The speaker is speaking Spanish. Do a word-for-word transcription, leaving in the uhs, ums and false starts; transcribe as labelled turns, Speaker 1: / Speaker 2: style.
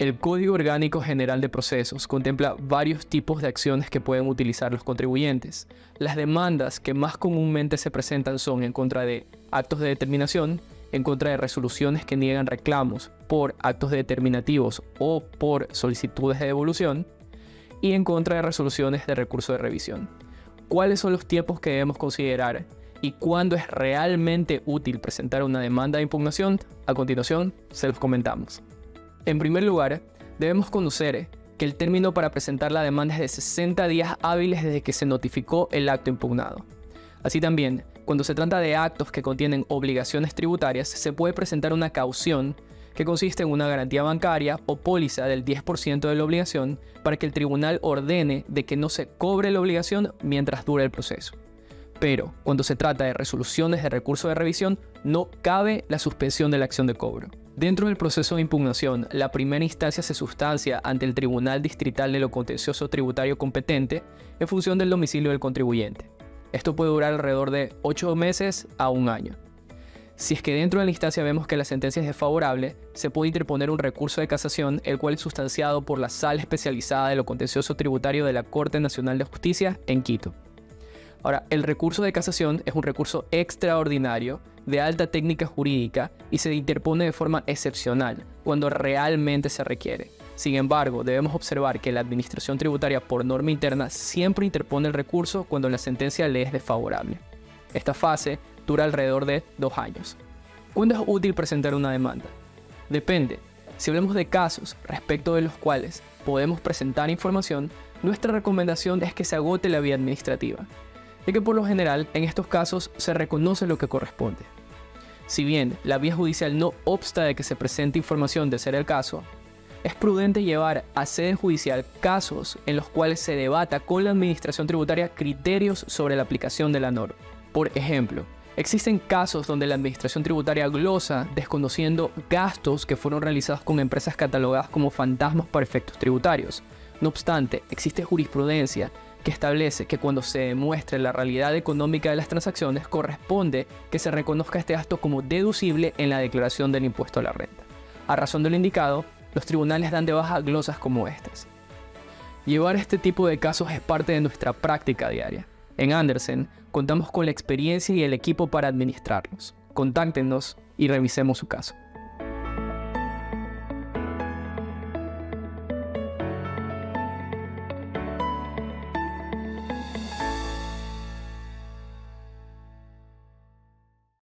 Speaker 1: El Código Orgánico General de Procesos contempla varios tipos de acciones que pueden utilizar los contribuyentes. Las demandas que más comúnmente se presentan son en contra de actos de determinación, en contra de resoluciones que niegan reclamos por actos determinativos o por solicitudes de devolución, y en contra de resoluciones de recurso de revisión. ¿Cuáles son los tiempos que debemos considerar y cuándo es realmente útil presentar una demanda de impugnación? A continuación, se los comentamos. En primer lugar, debemos conocer que el término para presentar la demanda es de sesenta días hábiles desde que se notificó el acto impugnado. Así también, cuando se trata de actos que contienen obligaciones tributarias, se puede presentar una caución que consiste en una garantía bancaria o póliza del diez por ciento de la obligación para que el tribunal ordene de que no se cobre la obligación mientras dure el proceso. Pero, cuando se trata de resoluciones de recurso de revisión, no cabe la suspensión de la acción de cobro. Dentro del proceso de impugnación, la primera instancia se sustancia ante el Tribunal Distrital de lo Contencioso Tributario competente en función del domicilio del contribuyente. Esto puede durar alrededor de ocho meses a un año. Si es que dentro de la instancia vemos que la sentencia es desfavorable, se puede interponer un recurso de casación, el cual es sustanciado por la Sala Especializada de lo Contencioso Tributario de la Corte Nacional de Justicia en Quito. Ahora, el recurso de casación es un recurso extraordinario de alta técnica jurídica y se interpone de forma excepcional cuando realmente se requiere. Sin embargo, debemos observar que la Administración Tributaria por norma interna siempre interpone el recurso cuando la sentencia le es desfavorable. Esta fase dura alrededor de dos años. ¿Cuándo es útil presentar una demanda? Depende. Si hablamos de casos respecto de los cuales podemos presentar información, nuestra recomendación es que se agote la vía administrativa, ya que por lo general en estos casos se reconoce lo que corresponde. Si bien la vía judicial no obsta de que se presente información de ser el caso, es prudente llevar a sede judicial casos en los cuales se debata con la Administración Tributaria criterios sobre la aplicación de la norma. Por ejemplo, existen casos donde la Administración Tributaria glosa desconociendo gastos que fueron realizados con empresas catalogadas como fantasmas para efectos tributarios. No obstante, existe jurisprudencia que establece que cuando se demuestre la realidad económica de las transacciones, corresponde que se reconozca este gasto como deducible en la declaración del impuesto a la renta. A razón de lo indicado, los tribunales dan de baja glosas como estas. Llevar este tipo de casos es parte de nuestra práctica diaria. En Andersen, contamos con la experiencia y el equipo para administrarlos. Contáctenos y revisemos su caso.